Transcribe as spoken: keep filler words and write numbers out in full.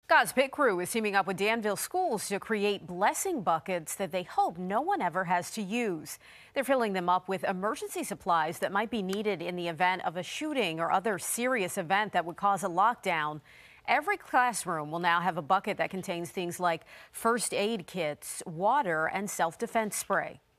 God's Pit Crew is teaming up with Danville schools to create blessing buckets that they hope no one ever has to use. They're filling them up with emergency supplies that might be needed in the event of a shooting or other serious event that would cause a lockdown. Every classroom will now have a bucket that contains things like first aid kits, water, and self-defense spray.